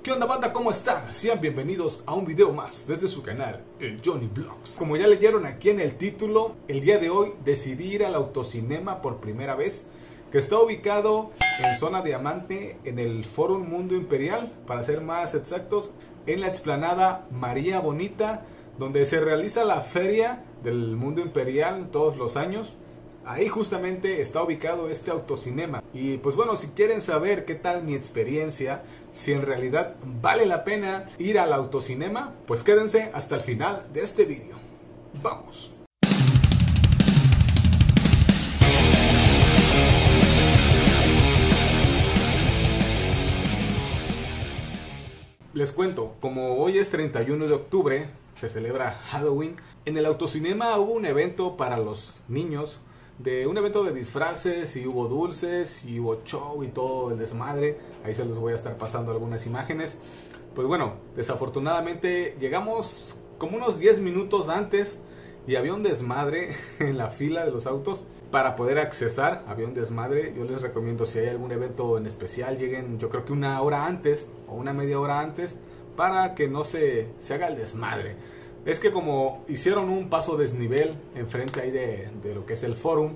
¿Qué onda, banda? ¿Cómo están? Sean bienvenidos a un video más desde su canal, el Johnny Vlogs. Como ya leyeron aquí en el título, el día de hoy decidí ir al autocinema por primera vez, que está ubicado en Zona Diamante, en el Forum Mundo Imperial, para ser más exactos, en la explanada María Bonita, donde se realiza la feria del Mundo Imperial todos los años. Ahí justamente está ubicado este autocinema. Y pues bueno, si quieren saber qué tal mi experiencia, si en realidad vale la pena ir al autocinema, pues quédense hasta el final de este video. ¡Vamos! Les cuento, como hoy es 31 de octubre, se celebra Halloween, en el autocinema hubo un evento para los niños, un evento de disfraces, y hubo dulces, y hubo show y todo el desmadre. Ahí se los voy a estar pasando algunas imágenes. Pues bueno, desafortunadamente llegamos como unos 10 minutos antes y había un desmadre en la fila de los autos. Para poder accesar, había un desmadre. Yo les recomiendo, si hay algún evento en especial, lleguen yo creo que una hora antes o una media hora antes, para que no se haga el desmadre. Es que como hicieron un paso desnivel enfrente ahí de lo que es el forum,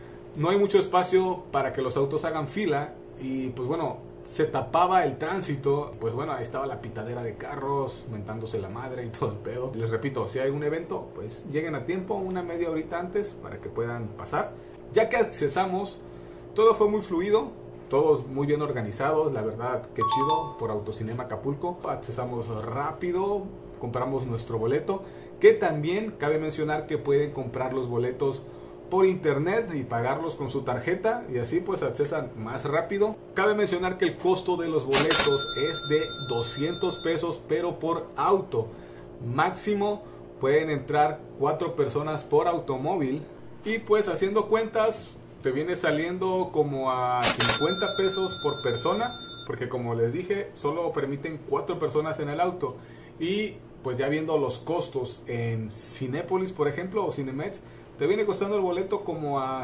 no hay mucho espacio para que los autos hagan fila y pues bueno, se tapaba el tránsito. Pues bueno, ahí estaba la pitadera de carros, mentándose la madre y todo el pedo. Les repito, si hay un evento, pues lleguen a tiempo, una media horita antes, para que puedan pasar. Ya que accesamos, todo fue muy fluido, todos muy bien organizados, la verdad, qué chido por Autocinema Acapulco. Accesamos rápido, compramos nuestro boleto, que también cabe mencionar que pueden comprar los boletos por internet y pagarlos con su tarjeta, y así pues accesan más rápido. Cabe mencionar que el costo de los boletos es de 200 pesos, pero por auto. Máximo pueden entrar 4 personas por automóvil, y pues haciendo cuentas te viene saliendo como a 50 pesos por persona, porque como les dije, solo permiten 4 personas en el auto. Y pues ya viendo los costos en Cinépolis, por ejemplo, o Cinemex, te viene costando el boleto como a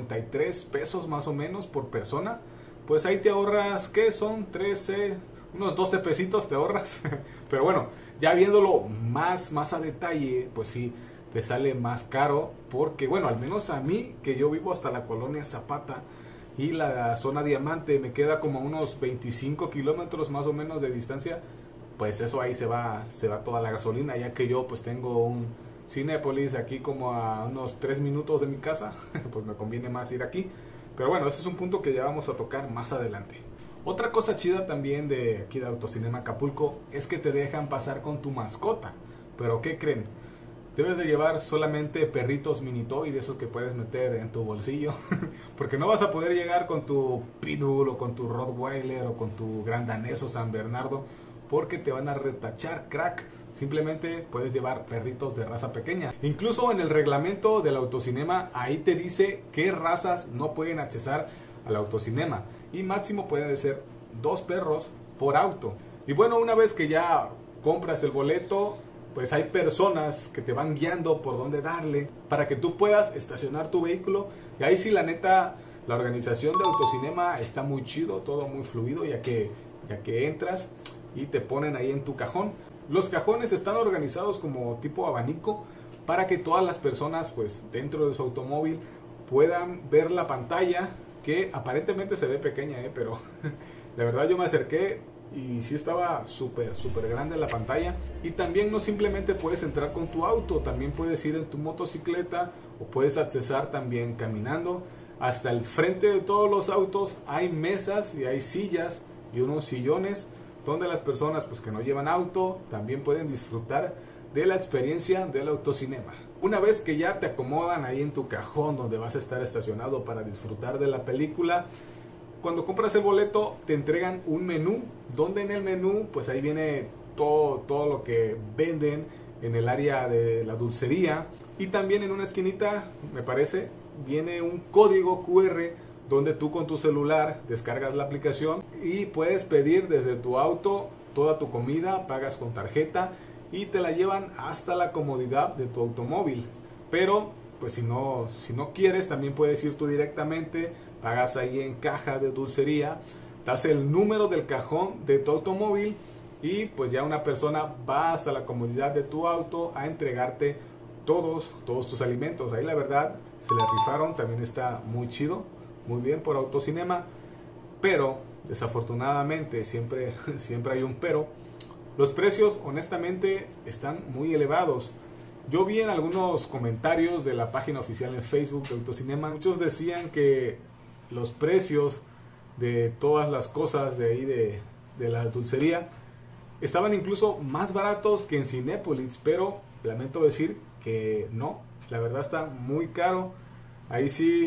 53 pesos más o menos por persona. Pues ahí te ahorras, ¿qué son? 13, unos 12 pesitos te ahorras. Pero bueno, ya viéndolo más a detalle, pues sí, te sale más caro, porque bueno, al menos a mí, que yo vivo hasta la colonia Zapata, y la zona Diamante me queda como a unos 25 kilómetros más o menos de distancia, pues eso ahí se va toda la gasolina, ya que yo pues tengo un Cinépolis aquí como a unos 3 minutos de mi casa, pues me conviene más ir aquí. Pero bueno, ese es un punto que ya vamos a tocar más adelante. Otra cosa chida también de aquí de Autocinema Acapulco es que te dejan pasar con tu mascota. Pero ¿qué creen? Debes de llevar solamente perritos mini toy, de esos que puedes meter en tu bolsillo, porque no vas a poder llegar con tu Pitbull o con tu Rottweiler o con tu Gran Danés o San Bernardo, porque te van a retachar, crack. Simplemente puedes llevar perritos de raza pequeña. Incluso en el reglamento del autocinema, ahí te dice qué razas no pueden accesar al autocinema, y máximo pueden ser 2 perros por auto. Y bueno, una vez que ya compras el boleto, pues hay personas que te van guiando por dónde darle para que tú puedas estacionar tu vehículo. Y ahí sí, la neta, la organización de autocinema está muy chido, todo muy fluido, ya que entras y te ponen ahí en tu cajón. Los cajones están organizados como tipo abanico, para que todas las personas pues dentro de su automóvil puedan ver la pantalla, que aparentemente se ve pequeña, pero la verdad yo me acerqué y sí estaba súper grande la pantalla. Y también no simplemente puedes entrar con tu auto, también puedes ir en tu motocicleta, o puedes accesar también caminando. Hasta el frente de todos los autos hay mesas y hay sillas y unos sillones, donde las personas pues que no llevan auto también pueden disfrutar de la experiencia del autocinema. Una vez que ya te acomodan ahí en tu cajón donde vas a estar estacionado para disfrutar de la película, cuando compras el boleto te entregan un menú, donde en el menú pues ahí viene todo lo que venden en el área de la dulcería, y también en una esquinita, me parece, viene un código QR, donde tú con tu celular descargas la aplicación y puedes pedir desde tu auto toda tu comida, pagas con tarjeta y te la llevan hasta la comodidad de tu automóvil. Pero pues si no quieres, también puedes ir tú directamente, pagas ahí en caja de dulcería, das el número del cajón de tu automóvil y pues ya una persona va hasta la comodidad de tu auto a entregarte todos tus alimentos. Ahí la verdad se le rifaron, también está muy chido, muy bien por Autocinema, pero desafortunadamente siempre hay un pero. Los precios honestamente están muy elevados. Yo vi en algunos comentarios de la página oficial en Facebook de Autocinema, muchos decían que los precios de todas las cosas de ahí de la dulcería estaban incluso más baratos que en Cinépolis, pero lamento decir que no, la verdad está muy caro. Ahí sí,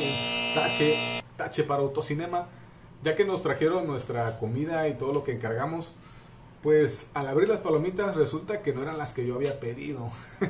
tache para Autocinema, ya que nos trajeron nuestra comida y todo lo que encargamos. Pues al abrir las palomitas resulta que no eran las que yo había pedido.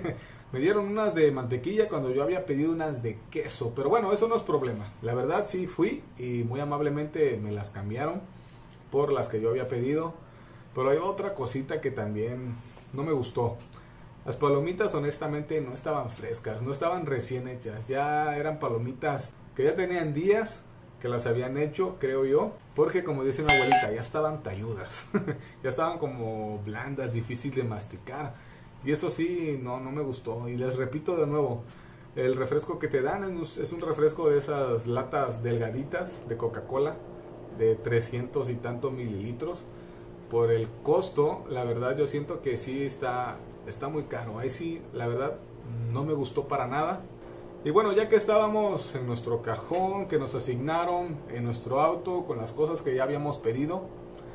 Me dieron unas de mantequilla cuando yo había pedido unas de queso. Pero bueno, eso no es problema. La verdad sí fui y muy amablemente me las cambiaron por las que yo había pedido. Pero hay otra cosita que también no me gustó. Las palomitas honestamente no estaban frescas, no estaban recién hechas. Ya eran palomitas que ya tenían días que las habían hecho, creo yo, porque como dice mi abuelita, ya estaban talludas, ya estaban como blandas, difícil de masticar, y eso sí, no me gustó. Y les repito de nuevo, el refresco que te dan es un refresco de esas latas delgaditas de Coca-Cola, de 300 y tantos mililitros. Por el costo, la verdad yo siento que sí está muy caro. Ahí sí, la verdad, no me gustó para nada. Y bueno, ya que estábamos en nuestro cajón que nos asignaron, en nuestro auto, con las cosas que ya habíamos pedido,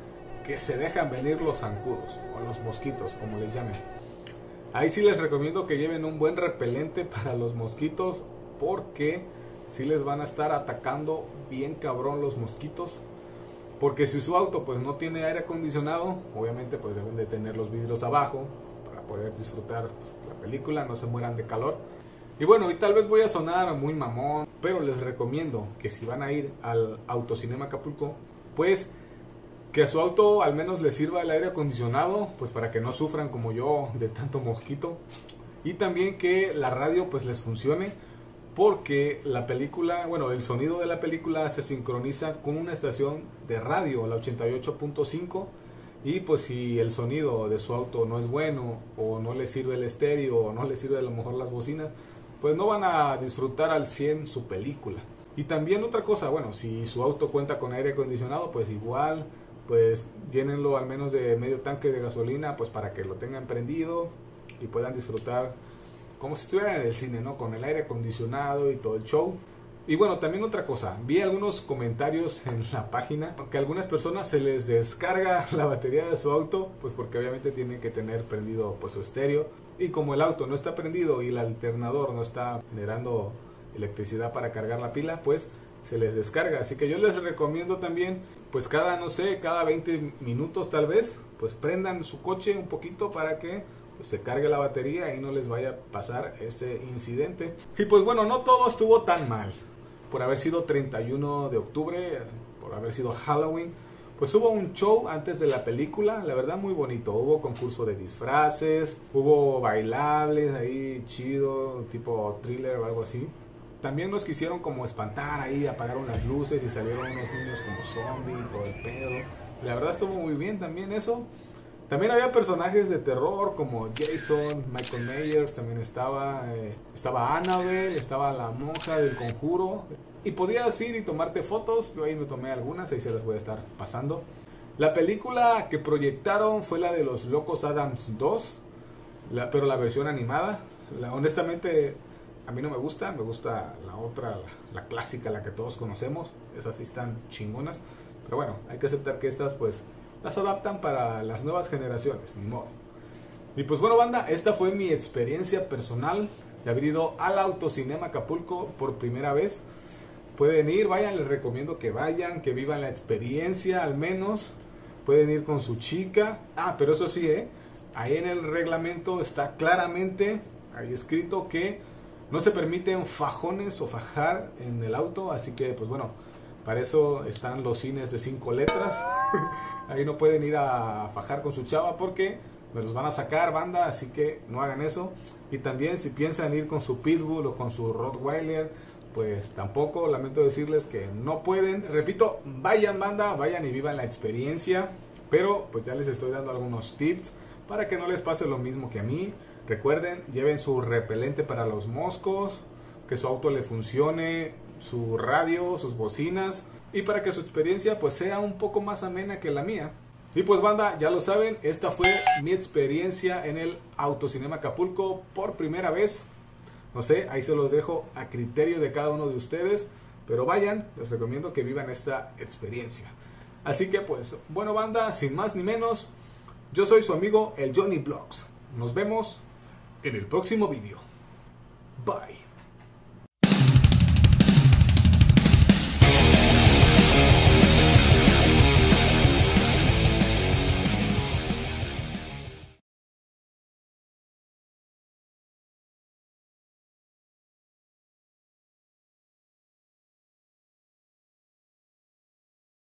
que se dejan venir los zancudos, o los mosquitos, como les llamen. Ahí sí les recomiendo que lleven un buen repelente para los mosquitos, porque sí les van a estar atacando bien cabrón los mosquitos. Porque si su auto pues no tiene aire acondicionado, obviamente pues deben de tener los vidrios abajo para poder disfrutar la película, no se mueran de calor. Y bueno, y tal vez voy a sonar muy mamón, pero les recomiendo que si van a ir al Autocinema Acapulco, pues que a su auto al menos les sirva el aire acondicionado, pues para que no sufran como yo de tanto mosquito. Y también que la radio pues les funcione, porque la película, bueno, el sonido de la película se sincroniza con una estación de radio, la 88.5, y pues si el sonido de su auto no es bueno, o no le sirve el estéreo, o no le sirve a lo mejor las bocinas, pues no van a disfrutar al 100 su película. Y también otra cosa, bueno, si su auto cuenta con aire acondicionado, pues igual, pues llénenlo al menos de medio tanque de gasolina, pues para que lo tengan prendido y puedan disfrutar como si estuvieran en el cine, ¿no? Con el aire acondicionado y todo el show. Y bueno, también otra cosa, vi algunos comentarios en la página que a algunas personas se les descarga la batería de su auto, pues porque obviamente tienen que tener prendido pues su estéreo, y como el auto no está prendido y el alternador no está generando electricidad para cargar la pila, pues se les descarga. Así que yo les recomiendo también, pues cada 20 minutos tal vez, pues prendan su coche un poquito para que pues se cargue la batería y no les vaya a pasar ese incidente. Y pues bueno, no todo estuvo tan mal. Por haber sido 31 de octubre, por haber sido Halloween, pues hubo un show antes de la película, la verdad muy bonito. Hubo concurso de disfraces, hubo bailables ahí chido, tipo thriller o algo así. También nos quisieron como espantar ahí, apagaron las luces y salieron unos niños como zombies y todo el pedo. La verdad estuvo muy bien también eso. También había personajes de terror como Jason, Michael Myers, también estaba Annabelle, estaba la monja del Conjuro. Y podías ir y tomarte fotos, yo ahí me tomé algunas, ahí se las voy a estar pasando. La película que proyectaron fue la de Los Locos Adams 2, pero la versión animada. Honestamente a mí no me gusta la otra, la clásica, la que todos conocemos. Esas sí están chingonas, pero bueno, hay que aceptar que estas pues las adaptan para las nuevas generaciones, ni modo. Y pues bueno, banda, esta fue mi experiencia personal de haber ido al Autocinema Acapulco por primera vez. Pueden ir, vayan, les recomiendo que vayan, que vivan la experiencia al menos. Pueden ir con su chica. Pero eso sí, ahí en el reglamento está claramente ahí escrito que no se permiten fajones o fajar en el auto. Así que pues bueno, para eso están los cines de 5 letras. Ahí no pueden ir a fajar con su chava porque me los van a sacar, banda, así que no hagan eso. Y también si piensan ir con su Pitbull o con su Rottweiler, pues tampoco, lamento decirles que no pueden. Repito, vayan, banda, vayan y vivan la experiencia. pero pues ya les estoy dando algunos tips para que no les pase lo mismo que a mí. Recuerden, lleven su repelente para los moscos, que su auto le funcione, su radio, sus bocinas, y para que su experiencia pues sea un poco más amena que la mía. Y pues banda, ya lo saben, esta fue mi experiencia en el Autocinema Acapulco por primera vez. No sé, ahí se los dejo a criterio de cada uno de ustedes, pero vayan, les recomiendo que vivan esta experiencia. Así que pues, bueno banda, sin más ni menos, yo soy su amigo el Johnny Vlogs. Nos vemos en el próximo vídeo. Bye.